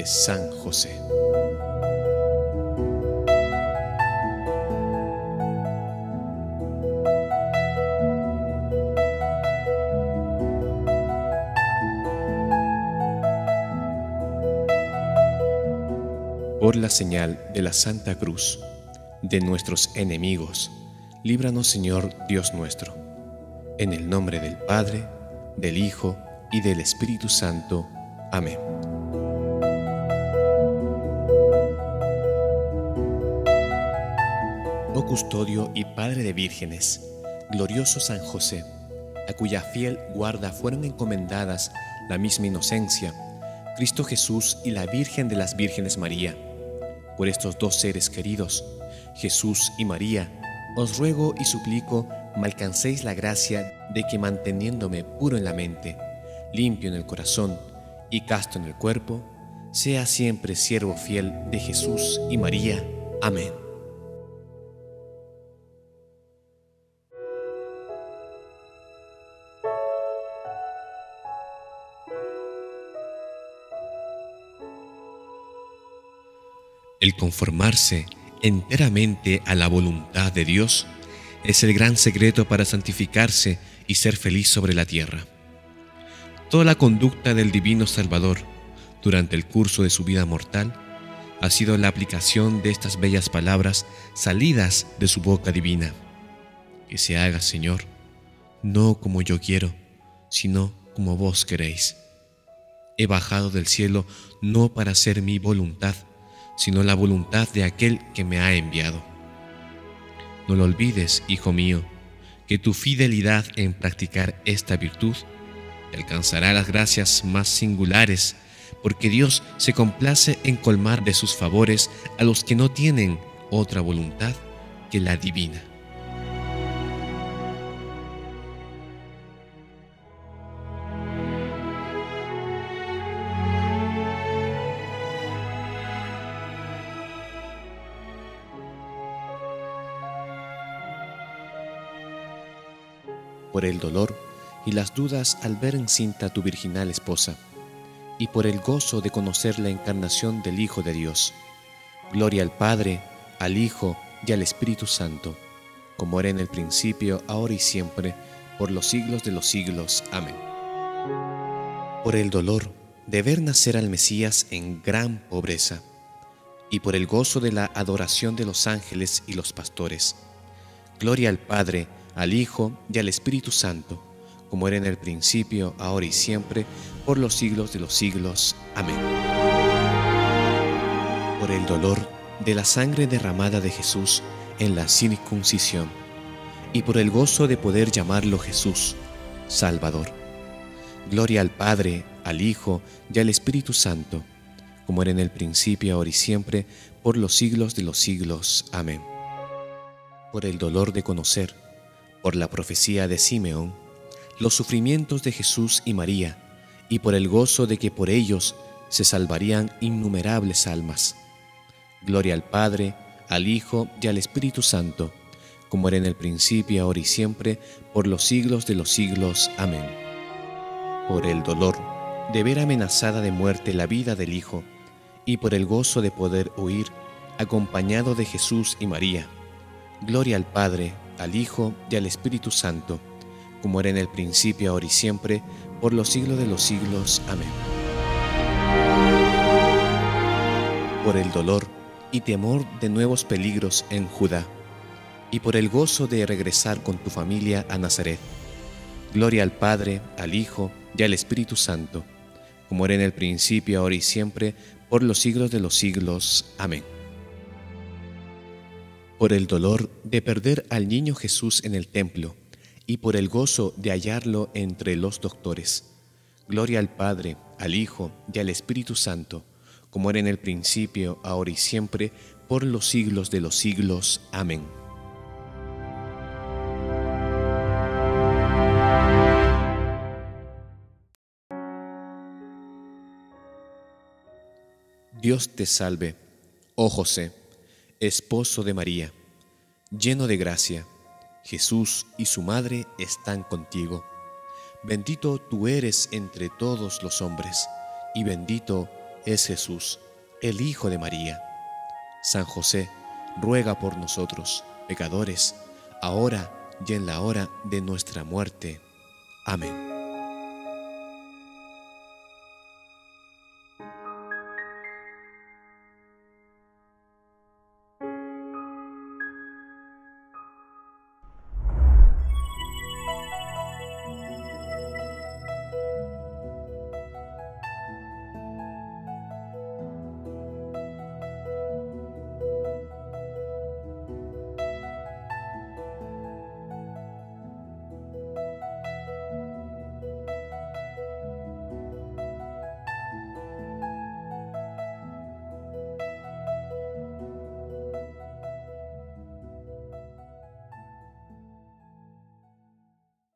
de San José. Por la señal de la Santa Cruz, de nuestros enemigos, líbranos, Señor Dios nuestro. En el nombre del Padre, del Hijo y del Espíritu Santo. Amén. Oh custodio y padre de vírgenes, glorioso San José, a cuya fiel guarda fueron encomendadas la misma inocencia, Cristo Jesús y la Virgen de las Vírgenes María. Por estos dos seres queridos, Jesús y María, os ruego y suplico me alcancéis la gracia de que, manteniéndome puro en la mente, limpio en el corazón y casto en el cuerpo, sea siempre siervo fiel de Jesús y María. Amén. El conformarse enteramente a la voluntad de Dios es el gran secreto para santificarse y ser feliz sobre la tierra. Toda la conducta del Divino Salvador durante el curso de su vida mortal ha sido la aplicación de estas bellas palabras salidas de su boca divina. Que se haga, Señor, no como yo quiero, sino como vos queréis. He bajado del cielo no para hacer mi voluntad, sino la voluntad de aquel que me ha enviado. No lo olvides, hijo mío, que tu fidelidad en practicar esta virtud te alcanzará las gracias más singulares, porque Dios se complace en colmar de sus favores a los que no tienen otra voluntad que la divina. Por el dolor y las dudas al ver encinta a tu virginal esposa, y por el gozo de conocer la encarnación del Hijo de Dios. Gloria al Padre, al Hijo y al Espíritu Santo, como era en el principio, ahora y siempre, por los siglos de los siglos. Amén. Por el dolor de ver nacer al Mesías en gran pobreza, y por el gozo de la adoración de los ángeles y los pastores. Gloria al Padre, al Hijo y al Espíritu Santo, como era en el principio, ahora y siempre, por los siglos de los siglos. Amén. Por el dolor de la sangre derramada de Jesús en la circuncisión, y por el gozo de poder llamarlo Jesús, Salvador. Gloria al Padre, al Hijo y al Espíritu Santo, como era en el principio, ahora y siempre, por los siglos de los siglos. Amén. Por el dolor de conocer, por la profecía de Simeón, los sufrimientos de Jesús y María, y por el gozo de que por ellos se salvarían innumerables almas. Gloria al Padre, al Hijo y al Espíritu Santo, como era en el principio, ahora y siempre, por los siglos de los siglos. Amén. Por el dolor de ver amenazada de muerte la vida del Hijo, y por el gozo de poder huir acompañado de Jesús y María. Gloria al Padre, al Hijo y al Espíritu Santo, como era en el principio, ahora y siempre, por los siglos de los siglos. Amén. Por el dolor y temor de nuevos peligros en Judá, y por el gozo de regresar con tu familia a Nazaret. Gloria al Padre, al Hijo y al Espíritu Santo, como era en el principio, ahora y siempre, por los siglos de los siglos. Amén. Por el dolor de perder al niño Jesús en el templo, y por el gozo de hallarlo entre los doctores. Gloria al Padre, al Hijo y al Espíritu Santo, como era en el principio, ahora y siempre, por los siglos de los siglos. Amén. Dios te salve, oh José, esposo de María, lleno de gracia. Jesús y su madre están contigo. Bendito tú eres entre todos los hombres, y bendito es Jesús, el Hijo de María. San José, ruega por nosotros, pecadores, ahora y en la hora de nuestra muerte. Amén.